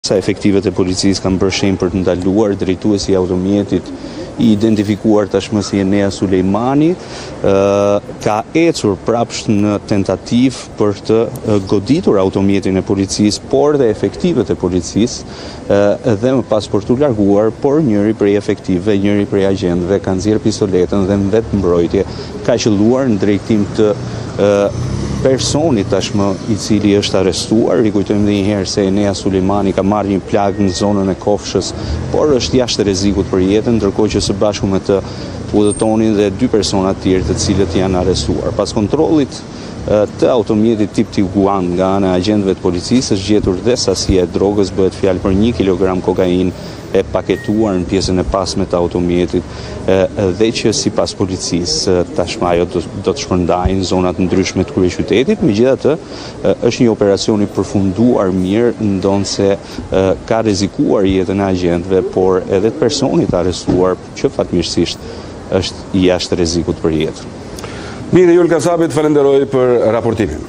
Sa efektivet e policisë kanë bërë shenjë për të ndaluar drejtuesi i automjetit i identifikuar tashmë si Enea Sulejmani ka ecur prapsht në tentativë për të goditur automjetin e policisë, por dhe efektivet e policisë dhe më pas për t'u larguar, por njëri prej efektive, njëri prej agjentëve ka nxjerrë pistoletën dhe në vetë mbrojtje ka qelluar në drejtim të personit tashmë i cili është arrestuar. Rikujtojmë dhe njëherë se Enea Sulejmani ka marrë një plagë në zonën e Kofshës, por është jashtë rrezikut për jetën, ndërkohë që së bashku me të udhëtonin dhe 2 persona tjerë të cilët janë arrestuar. Pas kontrollit të automjetit tip Tiguan nga ana e agjentëve të policisë është gjetur dhe sasia e drogës, bëhet fjalë për 1 kilogram kokainë e paketuar në pjesën e pasme të automjetit dhe që sipas policisë tashmë ajo do të shpërndajë në zonat ndryshme të kryeqytetit. Megjithatë, është një operacion i përfunduar mirë, ndonse ka rrezikuar jetën e agjentëve, por edhe të personit arrestuar që fatmirësisht është i jashtë rrezikut për jetë. Mirë, Jul Kasapit, falenderoj për raportimin.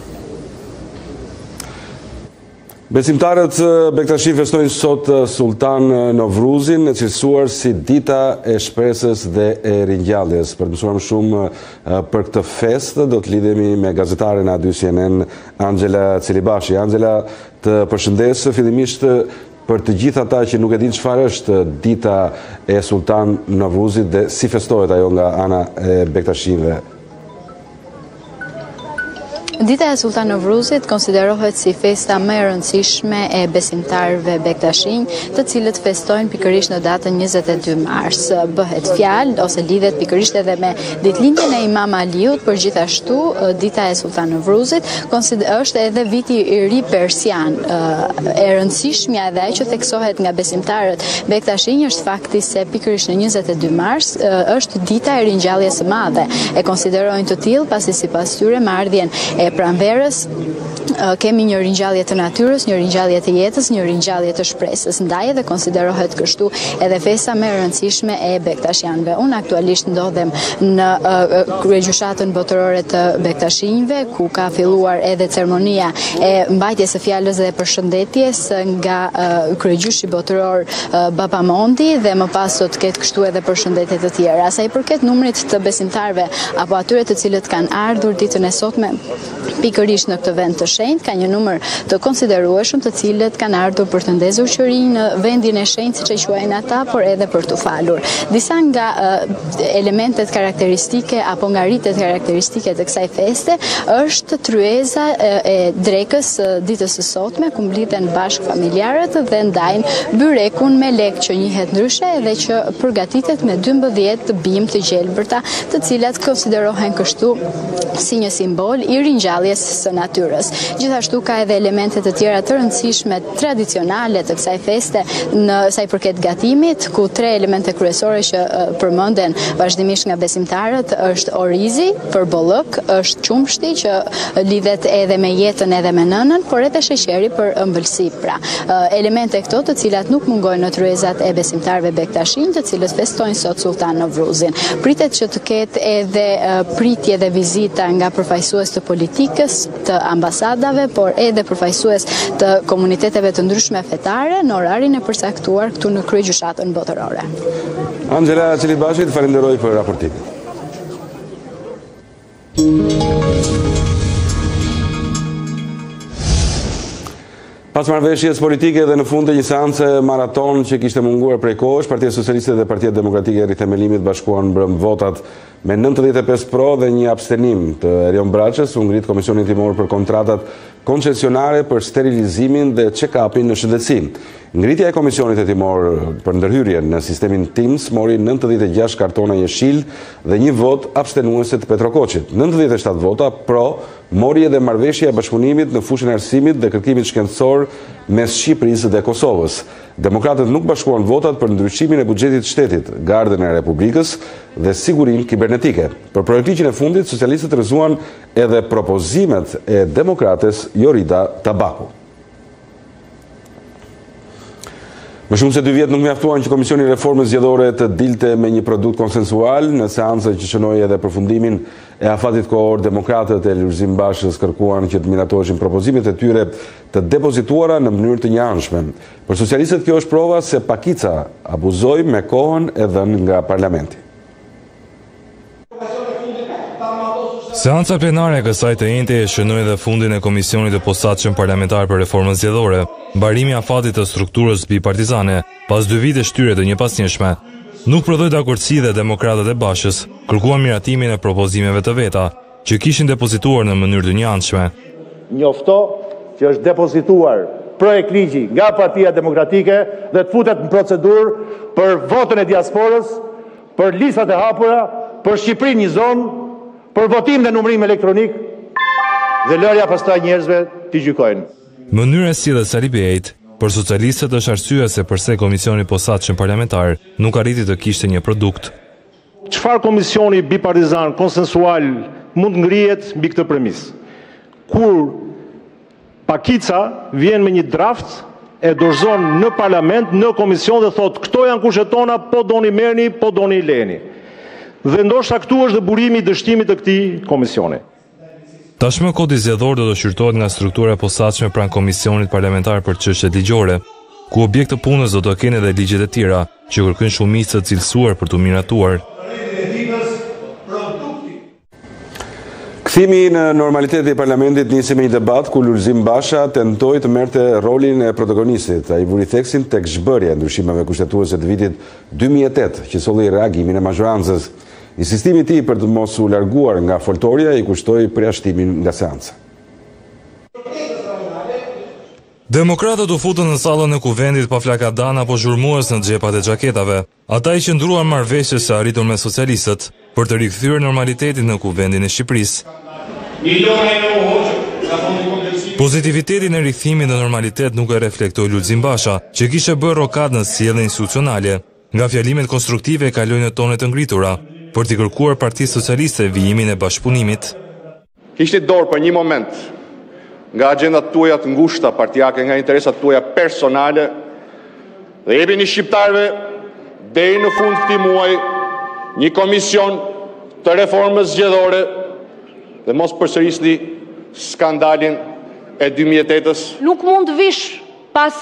Besimtarët Bektashi festojnë sot Sultan Novruzin, e cilësuar si dita e shpresës dhe e ringjalljes. Për të mësuar më shumë për këtë festë, do të lidhemi me gazetaren e A2 CNN, Angela Celibashi. Angela, të përshëndes fillimisht për të gjithë ata që nuk e dinë çfarë është dita e Sultan Novruzit dhe si festohet ajo nga ana e Bektashive. Dita e Sultan Novruzit konsiderohet si festa më e rëndësishme e besimtarëve bektashinj, të cilët festojnë pikërisht në datën 22 mars. Bëhet fjalë ose lidhet pikërisht edhe me ditëlindjen e Imam Aliut, por gjithashtu dita e Sultan Novruzit është edhe viti i ri persian. E rëndësishmja edhe ajo që theksohet nga besimtarët bektashinj është fakti se pikërisht në 22 mars është dita e ringjalljes së madhe. E konsiderojnë të tillë pasi sipas tyre marrëdhjen e pranverës kemi një ringjallje të natyrës, një ringjallje të jetës, një ringjallje të shpresës. Ndaj edhe konsiderohet kështu edhe festa më e rëndësishme e bektashianëve. Unë aktualisht ndodhem në kryegjyshatën botërore të bektashinjve, ku ka filluar edhe ceremonia e mbajtjes së fjalës dhe përshëndetjes nga kryegjyshi botëror Babamondi, dhe më pas sot ketë kështu edhe përshëndetje të tjera. Sa i përket numrit të besimtarëve apo atyre të cilët kanë ardhur ditën e sotme pikërisht në këtë vend të shenjtë, ka një numër të konsiderueshëm të cilët kanë ardhur për të ndezur qërinë në vendin e shenjtë, siç e quajnë ata, por edhe për të falur. Disa nga elementet karakteristike apo nga rritet karakteristike të kësaj feste është tryeza e drekës ditës së sotme, ku mblidhen bashkë familjarët dhe ndajnë byrekun me lek që njihet ndryshe dhe që përgatitet me 12 bimë të gjelbërta, të cilat konsiderohen kështu si një simbol i ringjalljes së natyrës. Gjithashtu ka edhe elemente të tjera të rëndësishme tradicionale të kësaj feste në sa i përket gatimit, ku 3 elemente kryesore që përmenden vazhdimisht nga besimtarët është orizi për bollëk, është qumshti që lidhet edhe me jetën edhe me nënën, por edhe sheqeri për ëmbëlsi. Pra, elemente këto të cilat nuk mungojnë në tryezat e besimtarëve bektashinj, të cilët festojnë sot Sultan Novruzin. Pritet që të ketë edhe pritje dhe vizita nga përfaqësues të politikës, të ambasadave, por edhe përfaqësues të komuniteteve të ndryshme fetare në orarin e përcaktuar këtu në kryegjyshatën botërore. Angela Celibashi, të falenderoj për raportimin. Pas marrëveshjes politike dhe në fund të një seance maraton që kishte munguar prej kohësh, Partia Socialiste dhe Partia Demokratike e Rithemelimit bashkuan mbrëm votat me 95 pro dhe një abstenim të Erion Braçës. U ngrit Komisionin Timor për kontratat koncesionare për sterilizimin dhe check-upin në shëndetësi. Ngritja e Komisionit e Timor për ndërhyrjen në sistemin TIMS mori 96 kartona jeshil dhe një vot abstenuese të Petrokoqit. 97 vota pro mori edhe marrëveshja e bashkëpunimit në fushën e arsimit dhe kërkimit shkencor mes Shqipërisë dhe Kosovës. Demokratët nuk bashkuan votat për ndryshimin e buxhetit të shtetit, Gardën e Republikës dhe sigurinë kibernetike. Për projektligjin e fundit, socialistët rrëzuan edhe propozimet e demokrates Jorida Tabaku. Më shumë se 2 vjet nuk mjaftuan që Komisioni i Reformës Zgjedhore të dilte me një produkt konsensual. Në seancën që shënoi edhe përfundimin e afatit kohor, demokratët e Lulzim Bashës kërkuan që të miratoheshin propozimet e tyre të depozituara në mënyrë të njëanshme. Për socialistët kjo është prova se pakica abuzoi me kohën e dhënë nga parlamenti. Seanca plenare e kësaj të njëjte e shënoi dhe fundin e Komisionit të Posaçëm Parlamentar për Reformën Zgjedhore, mbarimi afatit të strukturës bipartizane pas 2 vite shtyre të njëpasnjëshme. Nuk prodhoi dakordsi dhe demokratët e Bashës kërkuan miratimin e propozimeve të veta, që kishin depozituar në mënyrë të njëanshme. Njofto që është depozituar projekt ligji nga Partia Demokratike dhe të futet në procedurë për votën e diasporës, për listat e hapura, për Shqipërinë një zonë, për votim dhe numërim elektronik dhe lërja pastaj njerëzve t'i gjykojnë. Mënyra e sjelljes së Sali Bejait për socialistët është arsyeja se pse Komisioni Posaçëm Parlamentar nuk arriti të kishte një produkt. Çfarë komisioni bipartizan konsensual mund ngrihet mbi këtë premis? Kur pakica vjen me një draft e dorëzon në parlament, në komision dhe thot këto janë kushtet tona, po doni merrni, po doni leni. Dhe ndoshta këtu është dhe burimi i dështimit të këtij komisioni. Tashmë kodi zgjedhor do të shqyrtohet nga struktura e posaçme pranë Komisionit Parlamentar për Çështjet Ligjore, ku objekt të punës do të kenë edhe ligjet e tjera që kërkojnë shumicë të cilësuar për të miratuar. Kthimi në normalitet i parlamentit nisi me një debat ku Lulzim Basha tentoi të merrte rolin e protagonistit. Ai vuri theksin tek zhbërja e ndryshimeve kushtetuese të vitit 2008, që solli reagimin e mazhorancës. Insistimi i tij për të mos u larguar nga foltorja i kushtoi përjashtimin nga seanca. Demokratët u futën në sallën e kuvendit pa flakadan apo zhurmues në xhepat e xhaketave. Ata i qëndruan marrëveshjes së arritur me socialistët për të rikthyer normalitetin në kuvendin e Shqipërisë. Pozitivitetin e rikthimit në normalitet nuk e reflektoi Lulzim Basha, që kishte bërë rokat në sjellje institucionale. Nga fjalimet konstruktive kaloi në tone të ngritura për t'i kërkuar Partisë Socialiste vijimin e bashkëpunimit. Kishte dorë për një moment nga agjendat tuaja të ngushta partijake, nga interesat tuaja personale, dhe jepini shqiptarëve deri në fund këtij muaji një komision të reformës zgjedhore dhe mos përsërisni skandalin e 2008-s. Nuk mund të vish pas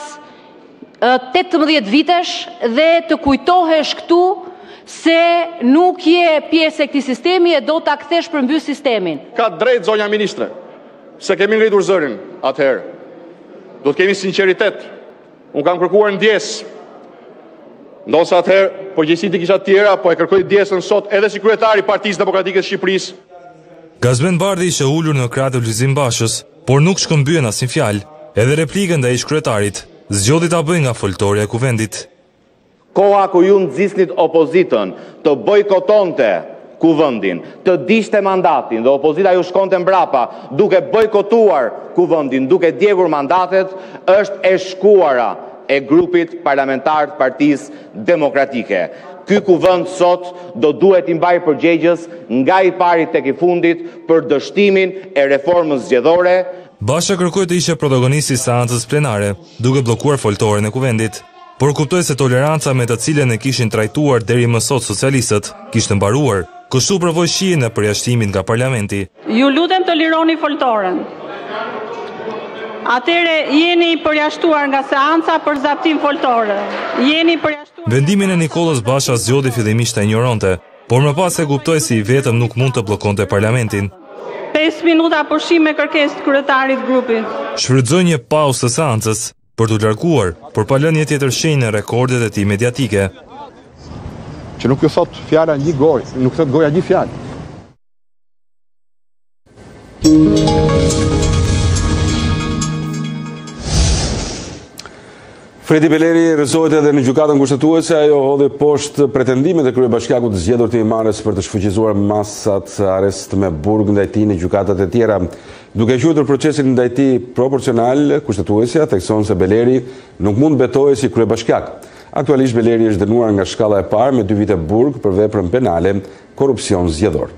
18 vitesh dhe të kujtohesh këtu se nuk je pjesë e këtij sistemi e do ta kthesh përmbys sistemin. Ka drejt zonja ministre, se kemi ngritur zërin atëherë. Do të kemi sinqeritet. Unë kam kërkuar ndjes. Ndoshta atëherë përgjegjësitë kisha të tjera, po e kërkoj ndjesën sot edhe si kryetari i Partisë Demokratike të Shqipërisë. Gazben Bardhi ishte ulur në krah të Lulzim Bashës, por nuk shkëmbyen asnjë fjalë. Edhe replikën ndaj ish-kryetarit zgjodhi ta bëjë nga foltorja e kuvendit. Koha ku ju nxisnit opozitën të bojkotonte kuvendin, të dishte mandatin dhe opozita ju shkonte mbrapa duke bojkotuar kuvendin, duke djegur mandatet, është e shkuara e grupit parlamentar të Partisë Demokratike. Ky kuvend sot do duhet i mbajë përgjegjës nga i pari tek i fundit për dështimin e reformës zgjedhore. Basha kërkoi të ishte protagonisti i seancës plenare, duke bllokuar foltoren e kuvendit, por kuptoi se toleranca me të cilën e kishin trajtuar deri më sot socialistët kishte mbaruar. Kështu provoi shijen e përjashtimit nga parlamenti. Ju lutem të lironi foltoren. Atëre jeni përjashtuar nga seanca për zaptim foltore. Jeni përjashtuar. Vendimin e Nikolës Basha zgjodhi fillimisht ta injoronte, por më pas e kuptoi se i vetëm nuk mund të bllokonte parlamentin. 5 minuta pushim me kërkesë të kryetarit grupit. Shfrytëzoi një pauzë të seancës për t'u larguar, por pa lënë një tjetër shenjë në rekordet e tij mediatike. Që nuk ju thot fjala një gojë, nuk thot goja një fjalë. Fredi Beleri rrëzohet edhe në gjykatën kushtetuese. Ajo hodhi poshtë pretendimet e kryebashkiakut të zgjedhur të Imarës për të shfuqizuar masat arrest me burg ndaj tij në gjykatat e tjera. Duke quajtur procesin ndaj tij proporcional, kushtetuesja thekson se Beleri nuk mund betohej si kryebashkiak. Aktualisht Beleri është dënuar nga shkalla e parë me 2 vite burg për veprën penale, korrupsion zgjedhor.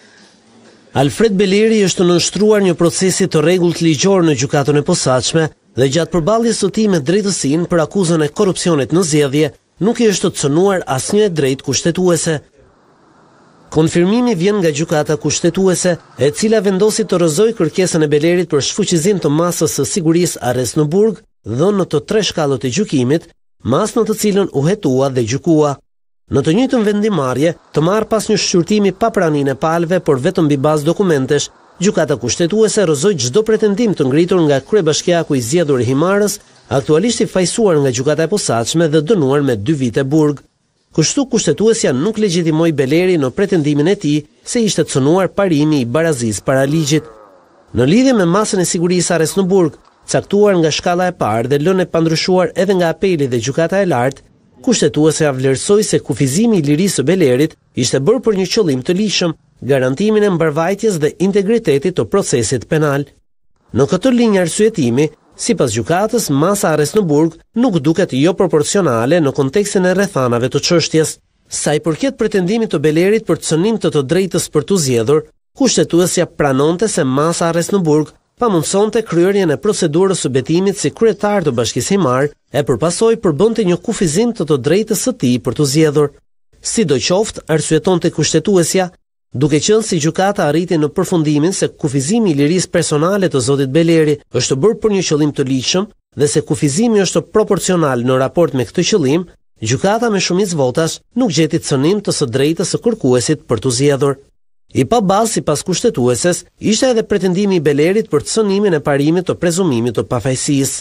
Alfred Beleri është nënshtruar një procesi të rregullt ligjor në gjykatën e posaçme dhe gjatë përballjes së tij me drejtësinë për akuzën e korrupsionit në zgjedhje, nuk i është cënuar asnjë drejtë kushtetuese. Konfirmimi vjen nga gjykata kushtetuese, e cila vendosi të rrëzojë kërkesën e Belerit për shfuqizim të masës së sigurisë arrest në burg, dhënë në të 3 shkallët e gjykimit, masë në të cilën u hetua dhe gjykua. Në të njëjtën vendimarrje, të marrë pas një shqyrtimi pa praninë e palëve, por vetëm mbi bazë dokumentesh, gjykata kushtetuese rrëzoi çdo pretendim të ngritur nga kryebashkiaku i zgjedhur i Himarës, aktualisht i fajsuar nga gjykata e posaçme dhe dënuar me 2 vite burg. Kështu kushtetuesja nuk legjitimoi Beleri në pretendimin e tij se ishte cënuar parimi i barazisë para ligjit. Në lidhje me masën e sigurisë arrest në burg, caktuar nga shkalla e parë dhe lënë e pandryshuar edhe nga apeli dhe gjykata e lartë, kushtetuesja vlerësoi se kufizimi i lirisë së Belerit ishte bërë për një qëllim të lishëm, garantimin e mbarvajtjes dhe integritetit të procesit penal. Në këtë linjë arsyetimi, sipas gjykatës, masa arrest në burg nuk duket jo proporcionale në kontekstin e rrethanave të çështjes. Sa i përket pretendimit të Belerit për cënim të drejtës për tu zgjedhur, kushtetuesja pranonte se masa arrest në burg pamundësonte kryerjen e procedurës së betimit si kryetar të Bashkisë Himar, e përpasoj përbënte një kufizim të drejtës së tij për tu zgjedhur. Sidoqoftë, arsyetonte kushtetuesja, duke qenë si gjykata arriti në përfundimin se kufizimi i lirisë personale të zotit Beleri është bërë për një qëllim të ligjshëm dhe se kufizimi është proporcional në raport me këtë qëllim, gjykata me shumicë votash nuk gjeti cënim të së drejtës së kërkuesit për tu zgjedhur. I pa bazë sipas kushtetueses, ishte edhe pretendimi i Belerit për cënimin e parimit të prezumimit të pafajësisë.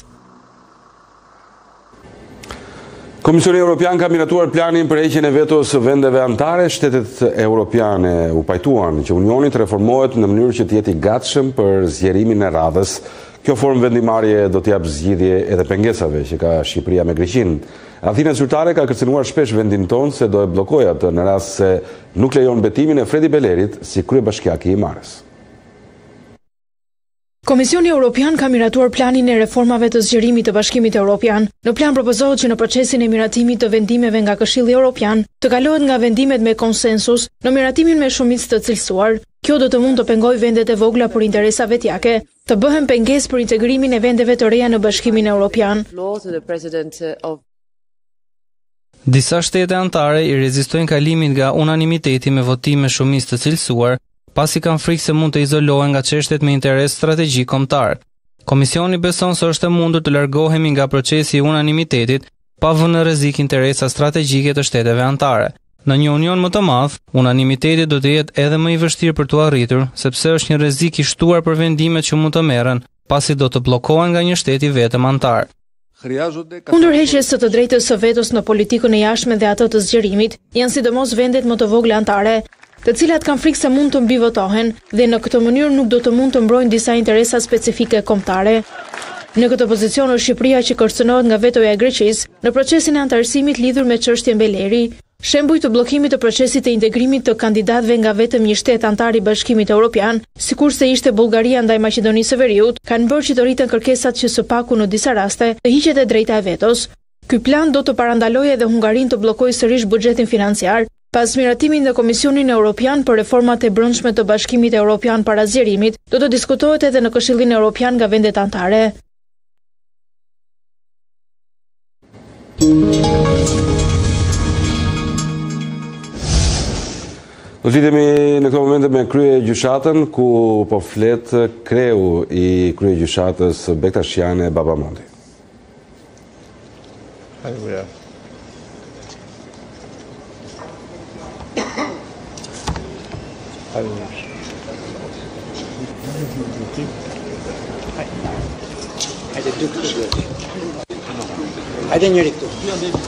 Komisioni Evropian ka miratuar planin për heqjen e vetos së vendeve anëtare. Shtetet europiane u pajtuan që Unioni të reformohet në mënyrë që të jetë i gatshëm për zgjerimin e radhës. Kjo formë vendimarrje do të jap zgjidhje edhe pengesave që ka Shqipëria me Greqinë. Athina zyrtare ka kërcënuar shpesh vendin tonë se do e blokojë atë në rast se nuk lejon betimin e Fredi Belerit si kryebashkiak i Himarës. Komisioni Evropian ka miratuar planin e reformave të zgjerimit të Bashkimit Evropian. Në plan propozohet që në procesin e miratimit të vendimeve nga Këshilli Evropian të kalohet nga vendimet me konsensus në miratimin me shumicë të cilësuar. Kjo do të mund të pengojë vendet e vogla për interesa vetjake, të bëhen pengesë për integrimin e vendeve të reja në Bashkimin Evropian. Disa shtete anëtare i rezistojnë kalimit nga unanimiteti me votim me shumicë të cilësuar, pasi kanë frikë se mund të izolohen nga çështjet me interes strategjik kombëtar. Komisioni beson se është e mundur të largohemi nga procesi i unanimitetit pa vënë në rrezik interesa strategjike të shteteve anëtare. Në një union më të madh, unanimiteti do të jetë edhe më i vështirë për t'u arritur, sepse është një rrezik i shtuar për vendimet që mund të merren, pasi do të bllokohen nga një shtet i vetëm anëtar. Kundërheqjes së të drejtës së vetos në politikën e jashtme dhe atë të zgjerimit janë sidomos vendet më të vogla anëtare, të cilat kanë frikë se mund të mbivotohen dhe në këtë mënyrë nuk do të mund të mbrojnë disa interesa specifike kombëtare. Në këtë pozicion është Shqipëria që kërcënohet nga vetoja e Greqisë në procesin e anëtarësimit lidhur me çështjen Beleri. Shembuj të bllokimit të procesit të integrimit të kandidatëve nga vetëm një shtet antar i Bashkimit Evropian, sikurse ishte Bullgaria ndaj Maqedonisë së Veriut, kanë bërë që të rriten kërkesat që së paku në disa raste të hiqet e drejta e vetos. Ky plan do të parandalojë edhe Hungarinë të bllokojë sërish buxhetin financiar. Pas miratimin në Komisionin Evropian për reformat e brendshme të Bashkimit Evropian para zgjerimit, do të diskutohet edhe në Këshillin Evropian nga vendet anëtare. Do të lidhemi në këtë moment me kryegjyshatën, ku po flet kreu i kryegjyshatës Bektashiane Babamondi. Hajde njëri këtu.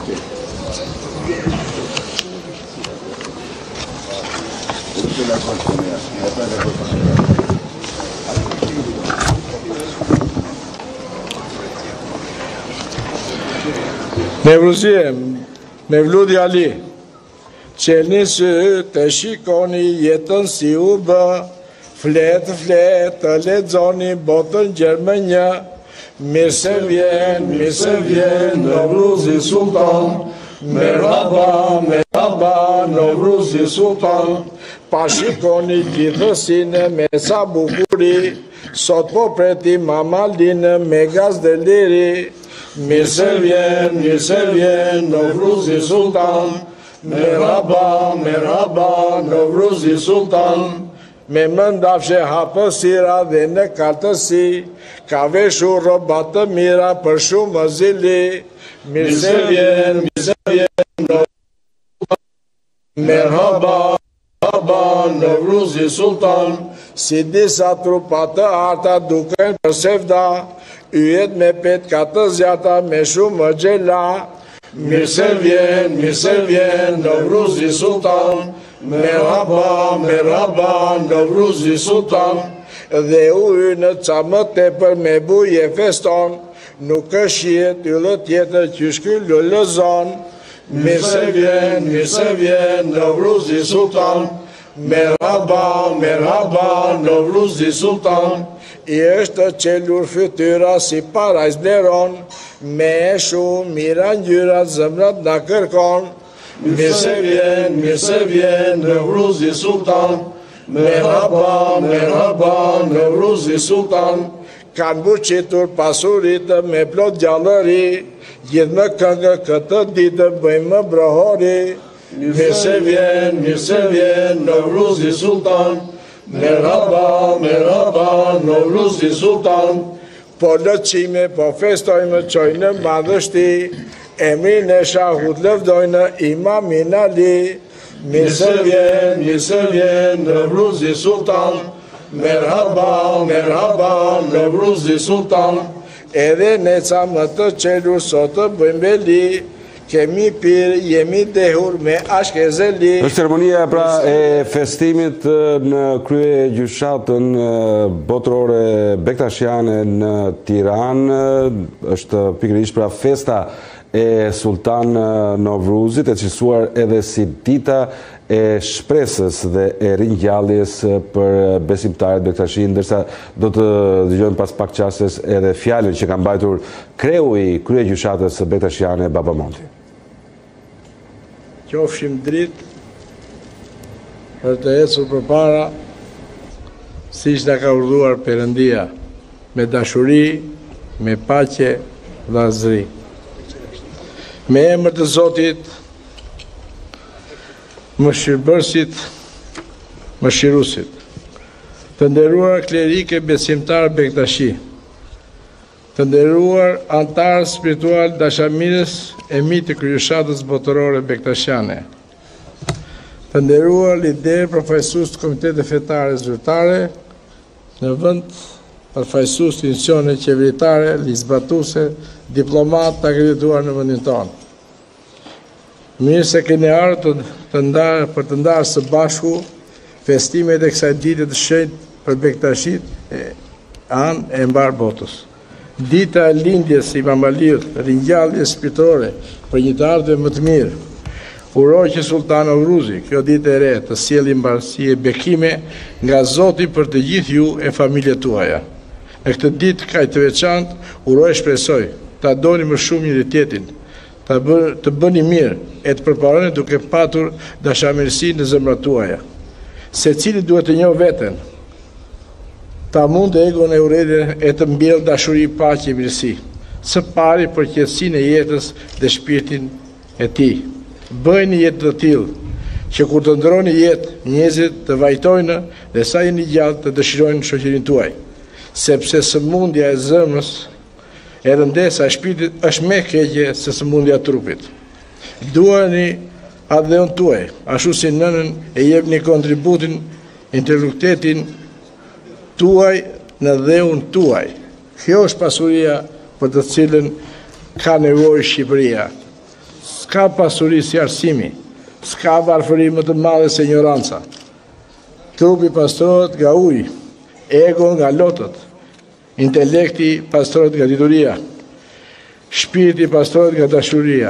Nevruzie, Mevludi Ali, qelni sy të shikoni jetën si u bë, flet, të lexoni botën Gjermënja, mirë se vjen, Nevruzi Sultan, merhaba, Nevruzi Sultan, pa shikoni gjithësine me sa bukuri, Sot po preti mama linë me gaz dhe liri, mirë se vjen, Novruzi Sultan, merhaba, Novruzi Sultan, me mëndafshe hapësira dhe në kartësi, ka veshur robat të mira për shumë zili, mirë se vjen, merhaba, Novruzi Sultan, si disa trupat të arta duken për sevda, yjet me petka të zjata me shumë gjela, mirë se vjen, Novruzi Sultan, merhaba, Novruzi Sultan, dhe ujë në ca më tepër me buje feston, nuk është jetë yllë tjetër që shkyllë lëzon, mirë se vjen, Novruzi Sultan, merhaba, Novruzi Sultan, i është qelur fytyra si parajs bleron, me shumë mira ngjyrat zëmrat na kërkon, mirë se vjen, Novruzi Sultan, merhaba, Novruzi Sultan, kanë buqitur pasurit me plot gjallëri, gjithë më këngë këtë ditë bëjmë më brohori, mirë se vjen, Novruzi Sultan, merhaba, Novruzi Sultan, po lëqime, po festojmë qojnë madhështi, emrin e shahut lëvdojnë Imamin Ali, mirë se vjen, Novruzi Sultan, merhaba, Novruzi Sultan, edhe ne ca më të qelur sot të bëjmë beli, kemi pirë, jemi dehur me ashke zeli. Është ceremonia pra e festimit në krye gjyshatën botërore Bektashiane në Tiranë, është pikërisht pra festa e Sultan Novruzit, e cilësuar edhe si dita e shpresës dhe e ringjalljes për besimtarët Bektashin, ndërsa do të dëgjojmë pas pak qasjes edhe fjalën që ka mbajtur kreu i krye gjyshatës Bektashiane Baba Monti. Qofshim dritë për të ecur përpara, siç na ka urdhëruar Perëndia, me dashuri, me paqe dhe azri. Me emër të Zotit, mëshirbërësit, mëshiruesit, të nderuar klerike besimtar Bektashi, të nderuar antar spiritual dashamirës e mi të kryeshatës botërore Bektashiane, të nderuar lider përfaqësues të Komitetit Fetare Zyrtare në vend, përfaqësues të institucione qeveritare, ligjzbatuese, diplomat të akredituar në vendin tonë. Mirë se keni ardhur për të ndarë së bashku festimet e kësaj dite të shenjtë për Bektashit anë e mbar botës. Dita e lindjes së Imam Aliut, ringjalljes spiritore për një të ardhme më të mirë. Uroj që Sultan Novruzi, kjo ditë e re, të sjellë mbarësi e bekime nga Zoti për të gjithë ju e familjet tuaja. Në këtë ditë kaq të veçantë, uroj shpresoj ta doni më shumë njëri tjetrin, të bëni mirë e të përparoni duke patur dashamirësi në zemrat tuaja. Secili duhet të njohë veten, ta mund të egon e urrëtie e të mbjellë dashuri, paqe, mirësi. Së pari për qetësinë e jetës dhe shpirtin e tij. Bëjni jetë të tillë që kur të ndroni jetë, njerëzit të vajtojnë dhe sa jeni gjallë të dëshirojnë shoqërinë tuaj, sepse sëmundja e zemrës e rëndesa e shpirtit është më e keqe se sëmundja e trupit. Duani atë dheun tuaj, ashtu si nënën e jepni kontributin, intelektualitetin tuaj në dheun tuaj. Kjo është pasuria për të cilën ka nevojë Shqipëria. S'ka pasuri si arsimi, s'ka varfëri më të madhe se ignoranca. Trupi pastrohet nga uji, ego nga lotët, intelekti pastrohet nga dituria, shpirti pastrohet nga dashuria.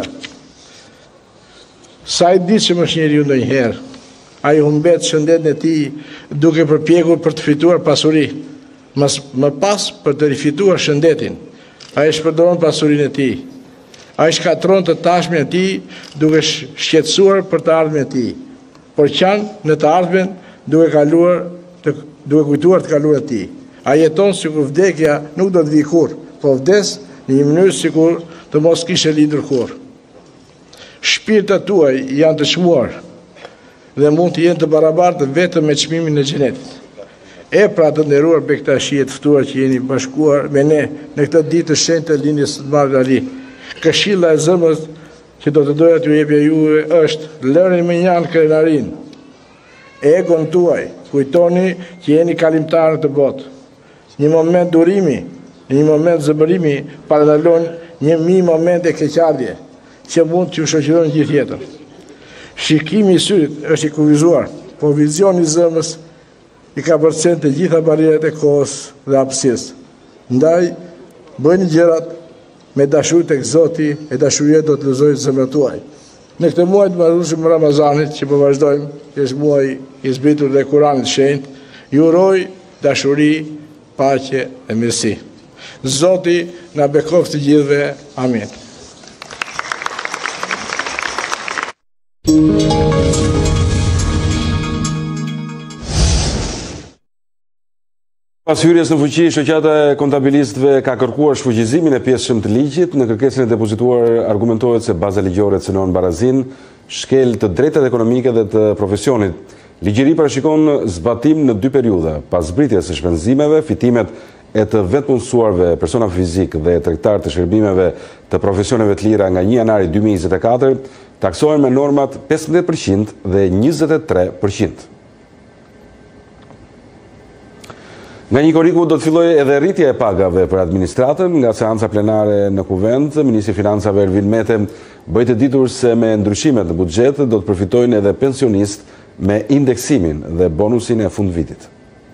Sa i ditshëm është njeriu ndonjëherë, ai humbet shëndetin e tij duke përpjekur për të fituar pasuri, më pas për të rifituar shëndetin. Ai shpërdoron pasurinë e tij. Ai shkatron të tashmen e tij duke shqetësuar për të ardhmen e tij, por qan në të ardhmen duke kujtuar të kaluarën e tij. A jeton sikur vdekja nuk do të vi kurrë, po vdes në një mënyrë sikur të mos kishe lindur kurrë. Shpirtat tuaj janë të çmuar dhe mund të jenë të barabartë vetëm me çmimin e xhenetit. Pra të nderuar Bektashi, të ftuar që jeni bashkuar me ne në këtë ditë të shenjtë të lindjes së Madh Ali. Këshilla e zemrës që do të doja t'ju jepja juve është lëreni më njanë krenarin. Egon tuaj, kujtoni që jeni kalimtarë të botë. Një moment durimi, një moment zëbërimi paralelon një momente keqardhje që mund t'ju shoqërojnë gjithë jetën. Shikimi i syrit është i kufizuar, po vizioni i zemrës i ka përcjell të gjitha barrierat e kohës dhe hapësirës. Ndaj, bëni gjërat me dashuri tek Zoti e dashuria do të lëzojë zemrat tuaj. Në këtë muaj të mrekullueshëm Ramazanit që po vazhdojmë, që është muaji i zbritur dhe Kuranit shenjtë, ju uroj dashuri, paqe e mirësi. Zoti na bekoftë të gjithëve. Amin. Pas hyrjes në fuqi, shoqata e kontabilistëve ka kërkuar shfuqizimin e pjesëshëm të ligjit. Në kërkesën e depozituar argumentohet se baza ligjore cënon barazin, shkel të drejtat ekonomike dhe të profesionit. Ligjëri parashikon zbatim në 2 periudha, pas zbritjes së shpenzimeve, fitimet e të vetëpunësuarve persona fizik dhe tregtar të shërbimeve të profesioneve të lira nga 1 janari 2024 taksohen me normat 15% dhe 23%. Nga një koriku do të filloj edhe rritja e pagave për administratën. Nga seanca plenare në Kuvend, Ministri i Financave Ervin Mete bëi të ditur se me ndryshimet në buxhet do të përfitojnë edhe pensionistë me indeksimin dhe bonusin e fundvitit.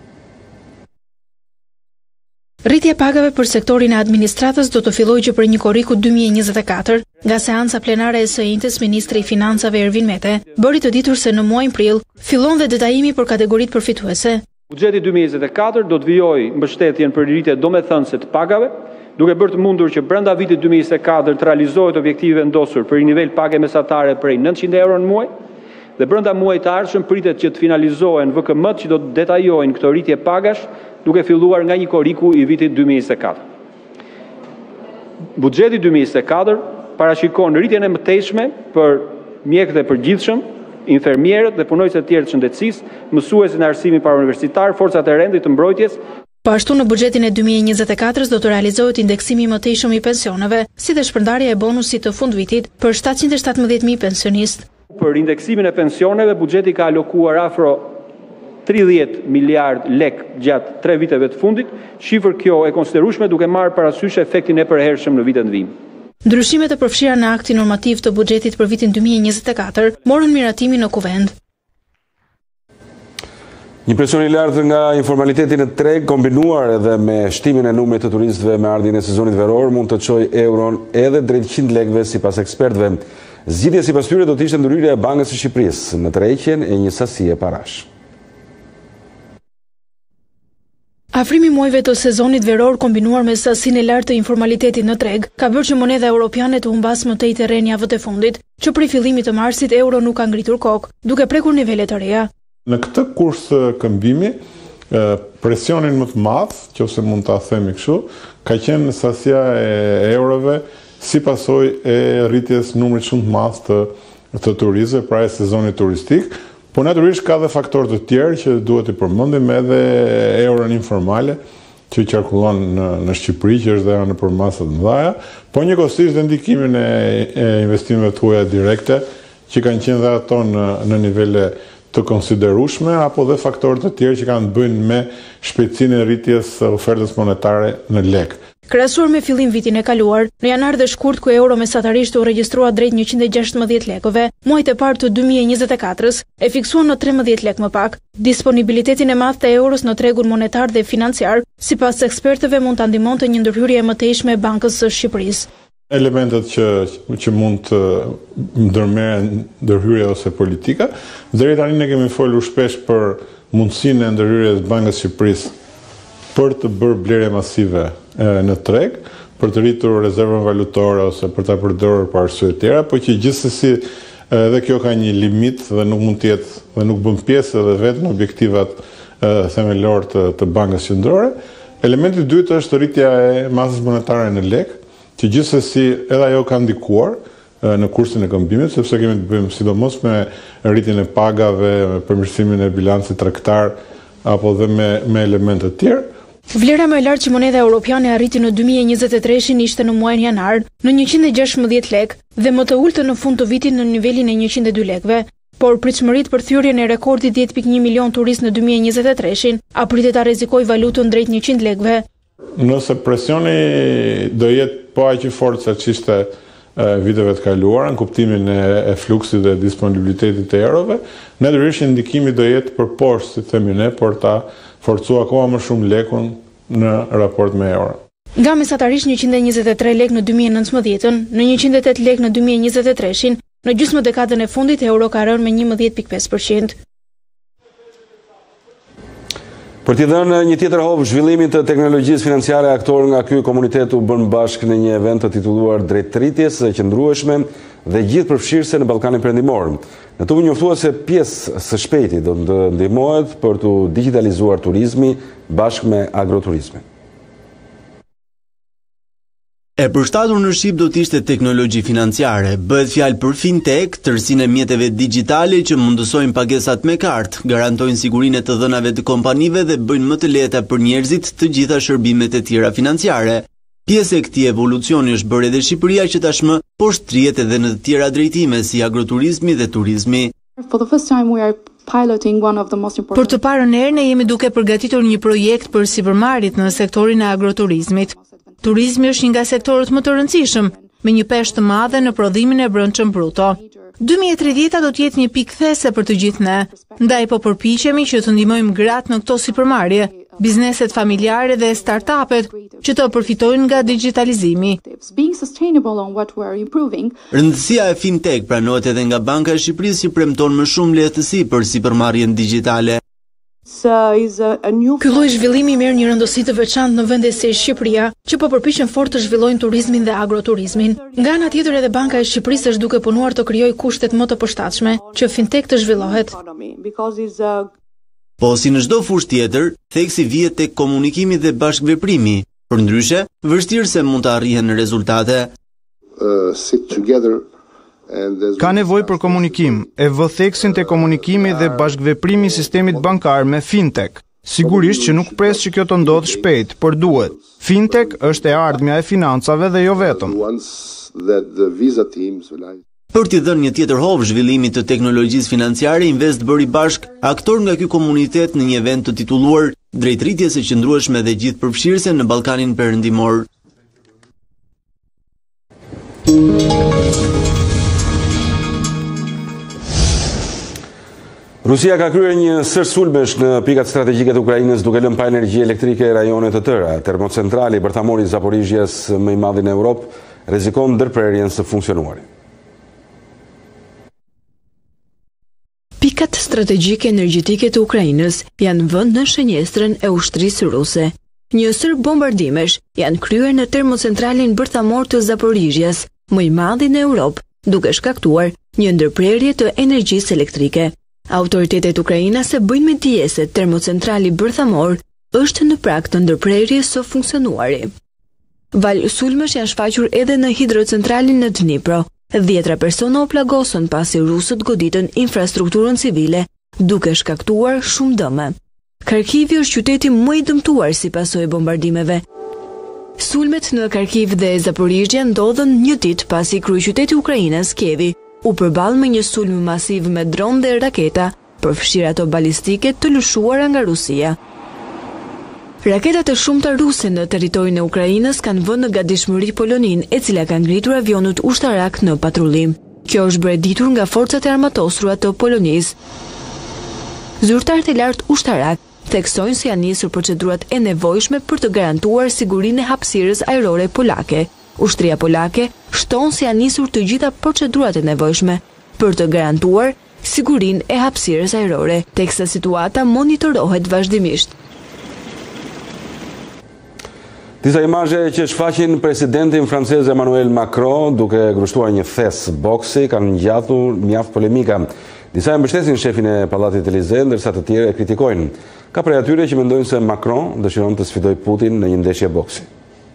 Rritja e pagave për sektorin e administratës do të fillojë që për një koriku 2024, nga seanca plenare e së njëjtës, Ministri i Financave Ervin Mete bëri të ditur se në muajin prill fillon dhe detajimi për kategoritë përfituese. Buxheti 2024 do të vijojë mbështetjen për rritje domethënëse të pagave, duke bërë të mundur që brenda vitit 2024 të realizohet objektive vendosur për një nivel page mesatare prej 900 euro në muaj, dhe brenda muajit të ardhshëm pritet që të finalizohen VKM-t që do të detajojnë këtë rritje pagash, duke filluar nga një koriku i vitit 2024. Buxheti 2024 parashikon rritjen e mëtejshme për mjekët e përgjithshëm, infermierët dhe punojësit e tjerë të shëndetësisë, mësuesit në arsimin parauniversitar, forcat e rendit të mbrojtjes. Po ashtu në buxhetin e 2024 do të realizohet indeksimi i mëtejshëm i pensioneve, si dhe shpërndarja e bonusit të fundvitit për 717.000 pensionistë. Për indeksimin e pensioneve, buxheti ka alokuar afro 30 miliard lek gjatë 3 viteve të fundit, shifër kjo e konsiderueshme duke marrë parasysh efektin e përhershëm në vitet në vim. Ndryshimet e përfshira në aktin normativ të buxhetit për vitin 2024 morën miratimin në Kuvend. Një presion i lartë nga informaliteti në treg, kombinuar edhe me shtimin e numrit të turistëve me ardhjen e sezonit veror, mund të çojë euron edhe drejt 100 lekëve sipas ekspertëve. Zgjidhja sipas tyre do të ishte ndryrja e Bankës së Shqipërisë në tërheqjen e një sasie parash. Afrimi muajve të sezonit veror kombinuar me sasinë e lartë të informalitetit në treg ka bërë që monedha europiane të humbas më tej terren javët e fundit, që prej fillimit të marsit euro nuk ka ngritur kokë, duke prekur nivele të reja. Në këtë kurs këmbimi, presionin më të madh, nëse mund ta themi kështu, ka qenë sasia e eurove si pasojë e rritjes numrit shumë të madh të turistëve, pra e sezonit turistik. Po natyrisht ka dhe faktorë të tjerë që duhet i përmendim, edhe euron informale që qarkullon në Shqipëri, që është dhe në për masat mëdha, po njëkohësisht dhe ndikimin e investimeve tuaja direkte, që kanë qenë dhe ato në nivele të konsiderueshme, apo dhe faktorë të tjerë që kanë të bëjnë me shpejtësinë e rritjes ofertës monetare në lek. Krahasuar me fillim vitin e kaluar, në janar dhe shkurt ku euro mesatarisht u regjistrua drejt 116 lekëve, muajt e parë të 2024-s e fiksuan në 13 lekë më pak. Disponibilitetin e madh të euros në tregun monetar dhe financiar, sipas ekspertëve, mund ta ndihmonte një ndërhyrje më tejshme e Bankës së Shqipërisë. Elementet që mund të ndërmerren ndërhyrje ose politika, deri tani ne kemi folur shpesh për mundësinë e ndërhyrjes Bankës së Shqipërisë për të bërë blerje masive në treg, për të rritur rezervën valutore ose për ta përdorur për arsye të tjera, por që gjithsesi edhe kjo ka një limit dhe nuk mund të jetë dhe nuk bën pjesë edhe vetë në objektivat themelor të Bankës Qendrore. Elementi i dytë është rritja e masës monetare në lek, që gjithsesi edhe ajo ka ndikuar në kursin e këmbimit, sepse kemi të bëjmë sidomos me rritjen e pagave, me përmirësimin e bilancit tregtar apo dhe me elemente të tjerë. Vlera më e lartë që moneda europiane arriti në 2023 ishte në muajin janar në 116 lek dhe më të ultë në fund të vitit në nivelin e 102 lekëve, por pritshmëritë për thyrjen e rekordit 10.1 milion turistë në 2023 apritet ta rrezikojë valutën drejt 100 lekëve. Nëse presioni do jetë po aq i fortë sa ç'ishte viteve të kaluara në kuptimin e fluksit dhe disponibilitetit të eurove, natyrisht ndikimi do jetë për poshtë, si themi ne, por ta forcua akoma më shumë lekun në raport me euron. Nga mesatarisht 123 lek në 2019, në 108 lek në 2023, në gjysmë dekadën e fundit euro ka rënë me 11.5%. Për t'i dhënë një tjetër hovë zhvillimit të teknologjisë financiare, aktorë nga ky komunitet u bën bashkë në një event të titulluar Drejtëritjes së qëndrueshme dhe gjithë përfshirëse në Ballkanin Perëndimor. Në të njoftuar se pjesë së shpejti do të ndihmohet për të digitalizuar turizmi bashkë me agroturizmin. E përshtatur në Shqip do t'ishte teknologji financiare, bëhet fjalë për fintech, tërsinë e mjeteve digjitale që mundësojnë pagesat me kartë, garantojnë sigurinë të dhënave të kompanive dhe bëjnë më të lehta për njerëzit të gjitha shërbimet e tjera financiare. Pjesë e këtij evolucioni është bërë edhe Shqipëria që tashmë po shtrihet edhe në të tjera drejtime si agroturizmi dhe turizmi. Për të parën herë ne jemi duke përgatitur një projekt për sipërmarrjet në sektorin e agroturizmit. Turizmi është një nga sektorët më të rëndësishëm, me një peshë të madhe në prodhimin e brendshëm bruto. 2030 do të jetë një pikë these për të gjithë ne, ndaj po përpiqemi që të ndihmojmë gratë në këto sipërmarrje, bizneset familjare dhe startupet që të përfitojnë nga digitalizimi. Rëndësia e fintech pranohet edhe nga Banka e Shqipërisë që premton më shumë lehtësi për sipërmarrjen digjitale. Ky lloj zhvillimi merr një rëndësi të veçantë në vende si Shqipëria, që po përpiqen fort të zhvillojnë turizmin dhe agroturizmin. Nga ana tjetër edhe Banka e Shqipërisë është duke punuar të krijojë kushtet më të përshtatshme që fintech të zhvillohet. Po si në çdo fushë tjetër, theksi vihet tek komunikimi dhe bashkëveprimi. Përndryshe, vështirë se mund të arrihen rezultate. Ka nevojë për komunikim, e vë theksin te komunikimi dhe bashkëveprimi i sistemit bankar me fintech. Sigurisht që nuk pres që kjo të ndodhë shpejt, por duhet. Fintech është e ardhmja e financave dhe jo vetëm. Për t'i dhënë një tjetër hovë zhvillimit të teknologjisë financiare, Invest bëri bashk aktor nga ky komunitet në një event të titulluar Drejtëritjes së qëndrueshme dhe gjithë përfshirëse në Ballkanin Perëndimor. Rusia ka kryer një sër sulmesh në pikat strategjike të Ukrainës duke lënë pa energji elektrike rajone të tëra. Termocentrali bërthamor i Zaporizhjes më i madh në Europë rrezikon ndërprerjen së funksionuarit. Pikat strategjike energjetike të Ukrainës janë vënë në shënjestrën e ushtrisë ruse. Një sër bombardimesh janë kryer në termocentralin bërthamor të Zaporizhjes, më i madhi në Europë, duke shkaktuar një ndërprerje të energjisë elektrike. Autoritetet ukrainase bëjnë me dije se termocentrali bërthamor është në prag të ndërprerjes së funksionuari. Val sulmesh janë shfaqur edhe në hidrocentralin në Dnipro. 10 persona u plagosën pasi rusët goditën infrastrukturën civile, duke shkaktuar shumë dëme. Kharkivi është qyteti më i dëmtuar si pasojë e bombardimeve. Sulmet në Kharkiv dhe Zaporizhje ndodhen një ditë pasi kryeqyteti i Ukrainës, Kievi, u përball me një sulm masiv me dron dhe raketa, përfshirë ato balistike të lëshuara nga Rusia. Raketat e shumta ruse në territorin e Ukrainës kanë vënë në gatishmëri Polonin, e cila ka ngritur avionët ushtarak në patrullim. Kjo është bërë ditur nga forcat e armatosura të Polonisë. Zyrtarët e lartë ushtarak theksojnë se janë nisur procedurat e nevojshme për të garantuar sigurinë e hapësirës ajrore polake. Ushtria polake shton se janë nisur të gjitha procedurat e nevojshme për të garantuar sigurinë e hapësirës ajrore, teksa situata monitorohet vazhdimisht. Disa imazhe që shfaqin presidentin francez Emmanuel Macron duke grushtuar një thes boksi kanë ngjatur mjaft polemika. Disa e mbështesin shefin e Pallatit Elizee, ndërsa të tjerë e kritikojnë. Ka prej atyre që mendojnë se Macron dëshiron të sfidojë Putin në një ndeshje boksi.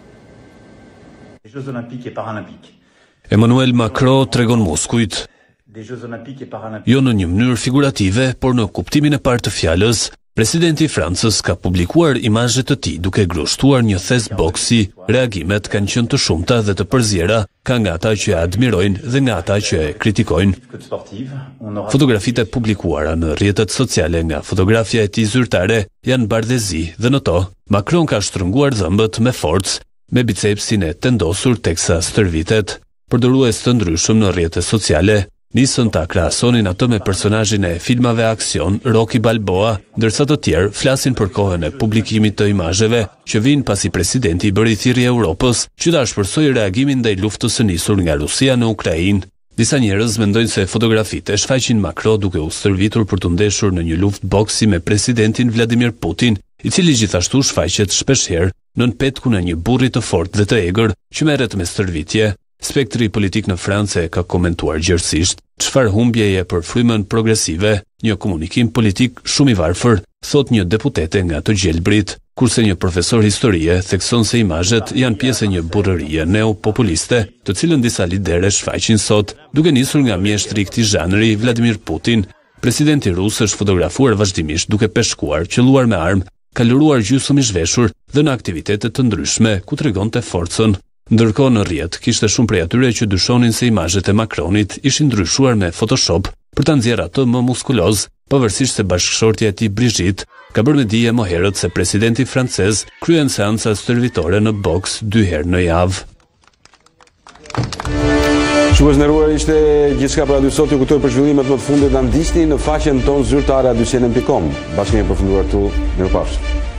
Emmanuel Macron tregon Moskujt jo në një mënyrë figurative, por në kuptimin e parë të fjalës, presidenti i Francës ka publikuar imazhe të tij duke grushtuar një thes boksi. Reagimet kanë qenë të shumta dhe të përzjera, ka nga ata që e admirojnë dhe nga ata që e kritikojnë. Fotografitë e publikuara në rrjetet sociale nga fotografja e tij zyrtare janë bardhëzi dhe në to Macron ka shtrënguar dhëmbët me forcë, me bicepsin e tendosur teksa stërvitet. Përdorues të ndryshëm në rrjetet sociale nisën ta krahasonin atë me personazhin e filmave aksion Rocky Balboa, ndërsa të tjerë flasin për kohën e publikimit të imazheve që vijnë pasi presidenti i bëri thirrje Europës që ta shpresojë reagimin ndaj luftës së nisur nga Rusia në Ukrainë. Disa njerëz mendojnë se fotografitë e shfaqin Macron duke u stërvitur për të ndeshur në një luftë boksi me presidentin Vladimir Putin, i cili gjithashtu shfaqet shpeshherë nën petkun e një burri të fortë dhe të egër që merret me stërvitje. Spektri politik në Francë ka komentuar gjerësisht çfarë humbjeje për frymën progresive, një komunikim politik shumë i varfër, thot një deputete nga të gjelbrit, kurse një profesor historie thekson se imazhet janë pjesë e një burrërie neopopuliste, të cilën disa liderë shfaqin sot, duke nisur nga mjeshtri i këtij zhanri Vladimir Putin. Presidenti rus është fotografuar vazhdimisht duke peshkuar, qelluar me armë, ka lëruar gjysmë i zhveshur dhe në aktivitete të ndryshme ku tregonte forcën. Ndërkohë në rrjet kishte shumë prej atyre që dyshonin se imazhet e Macronit ishin ndryshuar me Photoshop për ta nxjerrë atë më muskuloz, pavarësisht se bashkëshortja e tij Brigitte ka bërë me dije më herët se presidenti francez kryen seanca stërvitore në boks 2 herë në javë. Shikues nderuar, ishte gjithçka për Radio Sot. Ju kujtoj për zhvillimet më të fundit na ndiqni në faqen tonë zyrtare adyqenem.com. Bashkë kemi përfunduar këtu. Mirupafshim.